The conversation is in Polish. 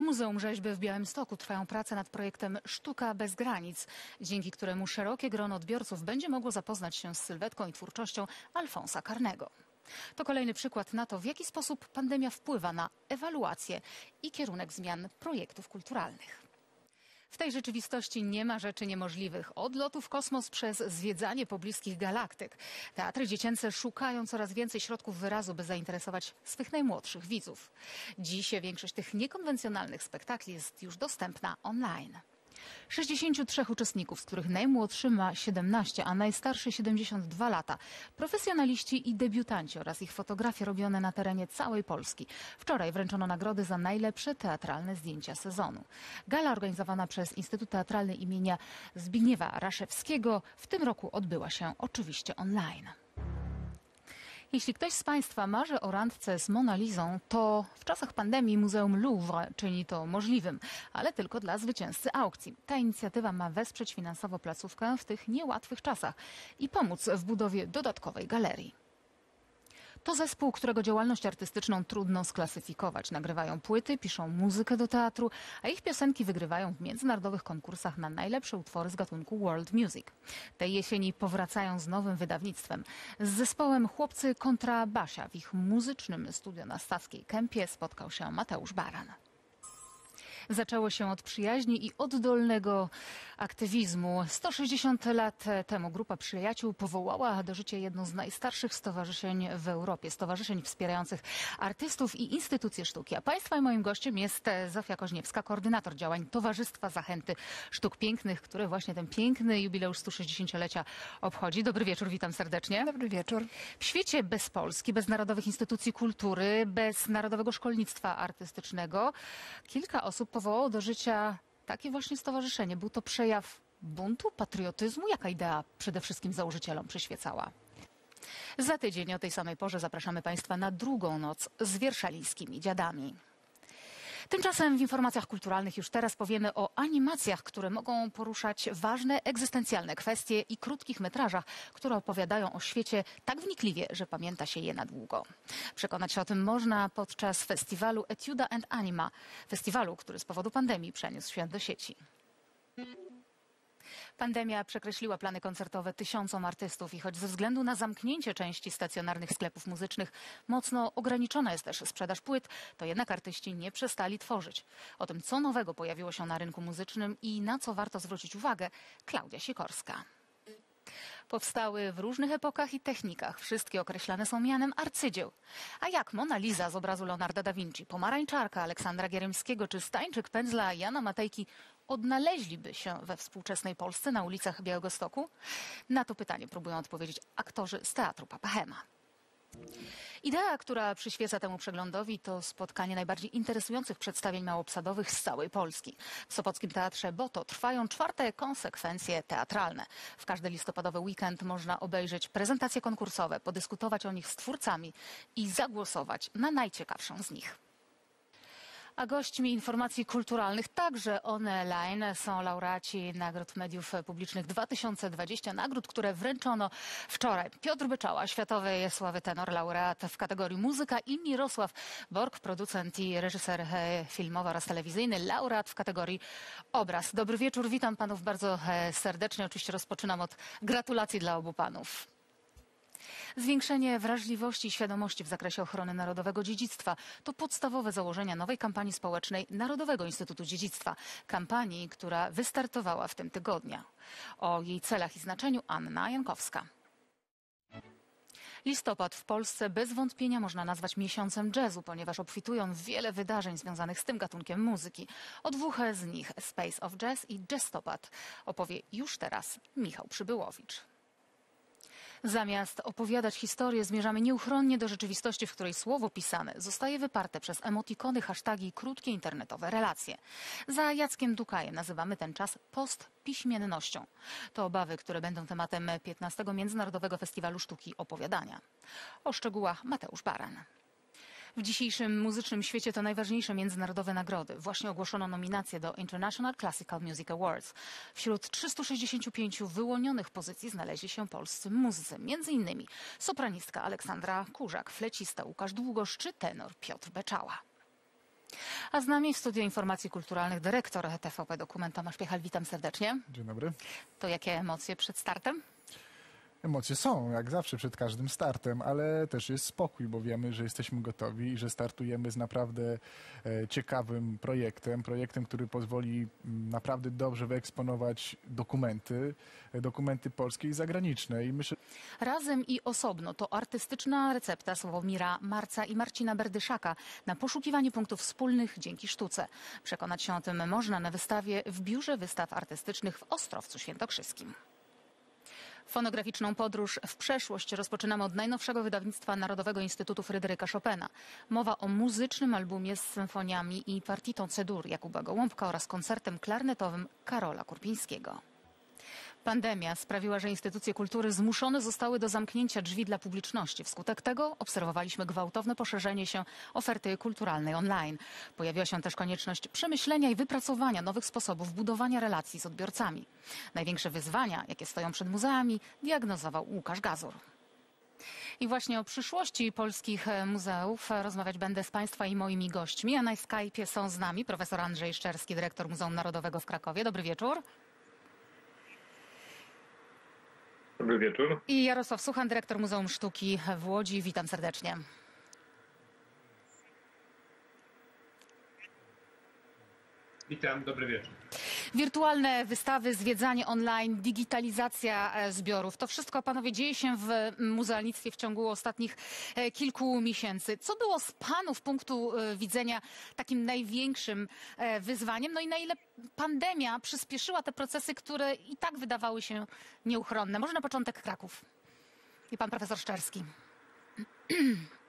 Muzeum Rzeźby w Białymstoku trwają prace nad projektem Sztuka bez granic, dzięki któremu szerokie grono odbiorców będzie mogło zapoznać się z sylwetką i twórczością Alfonsa Karnego. To kolejny przykład na to, w jaki sposób pandemia wpływa na ewaluację i kierunek zmian projektów kulturalnych. W tej rzeczywistości nie ma rzeczy niemożliwych. Od lotu w kosmos przez zwiedzanie pobliskich galaktyk. Teatry dziecięce szukają coraz więcej środków wyrazu, by zainteresować swych najmłodszych widzów. Dziś większość tych niekonwencjonalnych spektakli jest już dostępna online. 63 uczestników, z których najmłodszy ma 17, a najstarszy 72 lata. Profesjonaliści i debiutanci oraz ich fotografie robione na terenie całej Polski. Wczoraj wręczono nagrody za najlepsze teatralne zdjęcia sezonu. Gala organizowana przez Instytut Teatralny imienia Zbigniewa Raszewskiego w tym roku odbyła się oczywiście online. Jeśli ktoś z Państwa marzy o randce z Mona Lisą, to w czasach pandemii Muzeum Louvre czyni to możliwym, ale tylko dla zwycięzcy aukcji. Ta inicjatywa ma wesprzeć finansowo placówkę w tych niełatwych czasach i pomóc w budowie dodatkowej galerii. To zespół, którego działalność artystyczną trudno sklasyfikować. Nagrywają płyty, piszą muzykę do teatru, a ich piosenki wygrywają w międzynarodowych konkursach na najlepsze utwory z gatunku world music. Tej jesieni powracają z nowym wydawnictwem. Z zespołem Chłopcy kontra Basia w ich muzycznym studio na Stawskiej Kępie spotkał się Mateusz Baran. Zaczęło się od przyjaźni i oddolnego aktywizmu. 160 lat temu grupa przyjaciół powołała do życia jedno z najstarszych stowarzyszeń w Europie. Stowarzyszeń wspierających artystów i instytucje sztuki. A Państwa i moim gościem jest Zofia Koźniewska, koordynator działań Towarzystwa Zachęty Sztuk Pięknych, które właśnie ten piękny jubileusz 160-lecia obchodzi. Dobry wieczór, witam serdecznie. Dobry wieczór. W świecie bez Polski, bez narodowych instytucji kultury, bez narodowego szkolnictwa artystycznego kilka osób powołało do życia takie właśnie stowarzyszenie. Był to przejaw buntu, patriotyzmu? Jaka idea przede wszystkim założycielom przyświecała? Za tydzień o tej samej porze zapraszamy Państwa na drugą noc z wierszalińskimi dziadami. Tymczasem w informacjach kulturalnych już teraz powiemy o animacjach, które mogą poruszać ważne, egzystencjalne kwestie i krótkich metrażach, które opowiadają o świecie tak wnikliwie, że pamięta się je na długo. Przekonać się o tym można podczas festiwalu Etuda and Anima, festiwalu, który z powodu pandemii przeniósł się do sieci. Pandemia przekreśliła plany koncertowe tysiącom artystów i choć ze względu na zamknięcie części stacjonarnych sklepów muzycznych mocno ograniczona jest też sprzedaż płyt, to jednak artyści nie przestali tworzyć. O tym, co nowego pojawiło się na rynku muzycznym i na co warto zwrócić uwagę, Klaudia Sikorska. Powstały w różnych epokach i technikach. Wszystkie określane są mianem arcydzieł. A jak Mona Lisa z obrazu Leonarda da Vinci, Pomarańczarka Aleksandra Gierymskiego czy Stańczyk pędzla Jana Matejki odnaleźliby się we współczesnej Polsce na ulicach Białegostoku? Na to pytanie próbują odpowiedzieć aktorzy z Teatru Papahema. Idea, która przyświeca temu przeglądowi, to spotkanie najbardziej interesujących przedstawień małobsadowych z całej Polski. W Sopockim Teatrze Boto trwają 4. konsekwencje teatralne. W każdy listopadowy weekend można obejrzeć prezentacje konkursowe, podyskutować o nich z twórcami i zagłosować na najciekawszą z nich. A gośćmi informacji kulturalnych także online są laureaci Nagród Mediów Publicznych 2020. Nagród, które wręczono wczoraj. Piotr Byczała, światowej sławy tenor, laureat w kategorii muzyka i Mirosław Bork, producent i reżyser filmowy oraz telewizyjny, laureat w kategorii obraz. Dobry wieczór, witam panów bardzo serdecznie. Oczywiście rozpoczynam od gratulacji dla obu panów. Zwiększenie wrażliwości i świadomości w zakresie ochrony narodowego dziedzictwa to podstawowe założenia nowej kampanii społecznej Narodowego Instytutu Dziedzictwa. Kampanii, która wystartowała w tym tygodniu. O jej celach i znaczeniu Anna Jankowska. Listopad w Polsce bez wątpienia można nazwać miesiącem jazzu, ponieważ obfitują wiele wydarzeń związanych z tym gatunkiem muzyki. O dwóch z nich, Space of Jazz i Jazztopad, opowie już teraz Michał Przybyłowicz. Zamiast opowiadać historię, zmierzamy nieuchronnie do rzeczywistości, w której słowo pisane zostaje wyparte przez emotikony, hasztagi i krótkie internetowe relacje. Za Jackiem Dukajem nazywamy ten czas postpiśmiennością. To obawy, które będą tematem 15. Międzynarodowego Festiwalu Sztuki Opowiadania. O szczegółach Mateusz Baran. W dzisiejszym muzycznym świecie to najważniejsze międzynarodowe nagrody. Właśnie ogłoszono nominacje do International Classical Music Awards. Wśród 365 wyłonionych pozycji znaleźli się polscy muzycy, m.in. sopranistka Aleksandra Kurzak, flecista Łukasz Długosz czy tenor Piotr Byczała. A z nami w Studiu Informacji Kulturalnych dyrektor TVP Dokument Tomasz Piechal. Witam serdecznie. Dzień dobry. To jakie emocje przed startem? Emocje są, jak zawsze przed każdym startem, ale też jest spokój, bo wiemy, że jesteśmy gotowi i że startujemy z naprawdę ciekawym projektem, który pozwoli naprawdę dobrze wyeksponować dokumenty polskie i zagraniczne. I myślę, Razem i osobno to artystyczna recepta Sławomira Marca i Marcina Berdyszaka na poszukiwanie punktów wspólnych dzięki sztuce. Przekonać się o tym można na wystawie w Biurze Wystaw Artystycznych w Ostrowcu Świętokrzyskim. Fonograficzną podróż w przeszłość rozpoczynamy od najnowszego wydawnictwa Narodowego Instytutu Fryderyka Chopina. Mowa o muzycznym albumie z symfoniami i partitą C-dur Jakuba Gołąbka oraz koncertem klarnetowym Karola Kurpińskiego. Pandemia sprawiła, że instytucje kultury zmuszone zostały do zamknięcia drzwi dla publiczności. Wskutek tego obserwowaliśmy gwałtowne poszerzenie się oferty kulturalnej online. Pojawiła się też konieczność przemyślenia i wypracowania nowych sposobów budowania relacji z odbiorcami. Największe wyzwania, jakie stoją przed muzeami, diagnozował Łukasz Gazur. I właśnie o przyszłości polskich muzeów rozmawiać będę z Państwa i moimi gośćmi. A na Skype'ie są z nami profesor Andrzej Szczerski, dyrektor Muzeum Narodowego w Krakowie. Dobry wieczór. Dobry wieczór. I Jarosław Suchan, dyrektor Muzeum Sztuki w Łodzi. Witam serdecznie. Witam, dobry wieczór. Wirtualne wystawy, zwiedzanie online, digitalizacja zbiorów. To wszystko, panowie, dzieje się w muzealnictwie w ciągu ostatnich kilku miesięcy. Co było z panów punktu widzenia takim największym wyzwaniem? No i na ile pandemia przyspieszyła te procesy, które i tak wydawały się nieuchronne? Może na początek Kraków. I pan profesor Szczerski.